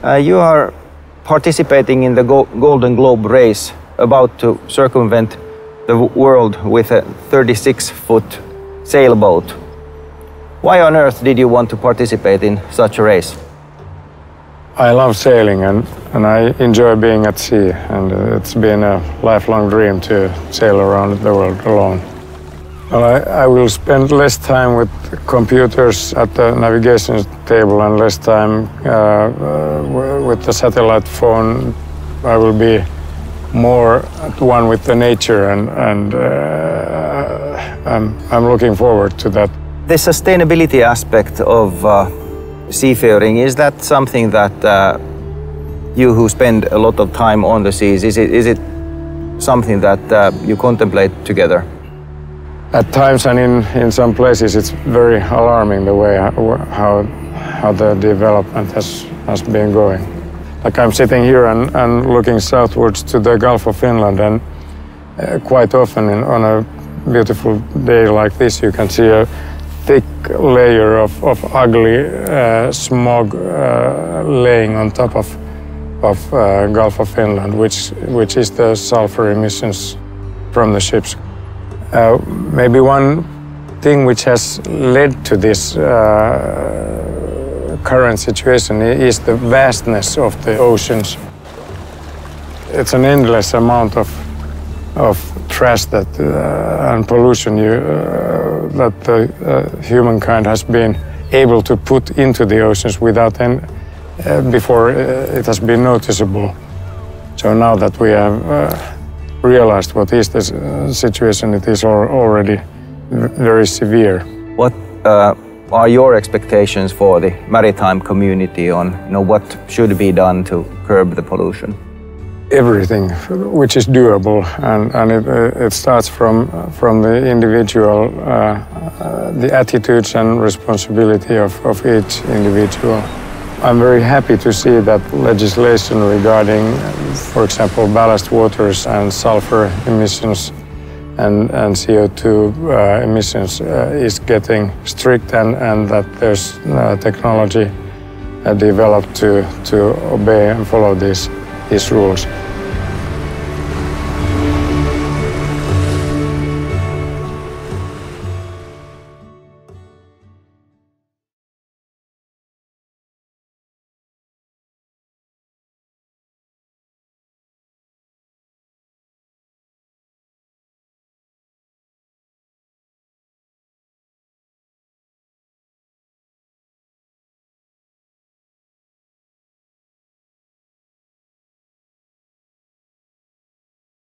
You are participating in the Golden Globe race, about to circumvent the world with a 36-foot sailboat. Why on earth did you want to participate in such a race? I love sailing and I enjoy being at sea, and it's been a lifelong dream to sail around the world alone. Well, I will spend less time with computers at the navigation table and less time with the satellite phone. I will be more at one with the nature, and I'm looking forward to that. The sustainability aspect of seafaring, is that something that you who spend a lot of time on the seas, is it something that you contemplate together? At times and in some places it's very alarming the way how the development has been going. Like I'm sitting here and looking southwards to the Gulf of Finland, and quite often on a beautiful day like this you can see a thick layer of ugly smog laying on top of Gulf of Finland, which is the sulfur emissions from the ships. Maybe one thing which has led to this current situation is the vastness of the oceans. It's an endless amount of trash that and pollution that humankind has been able to put into the oceans without any, before it has been noticeable. So now that we have realized what is the situation, it is already very severe. What are your expectations for the maritime community on what should be done to curb the pollution? Everything which is doable, and it starts from the individual, the attitudes and responsibility of each individual. I'm very happy to see that legislation regarding, for example, ballast waters and sulfur emissions and CO2 emissions is getting strict, and that there's technology developed to obey and follow these rules.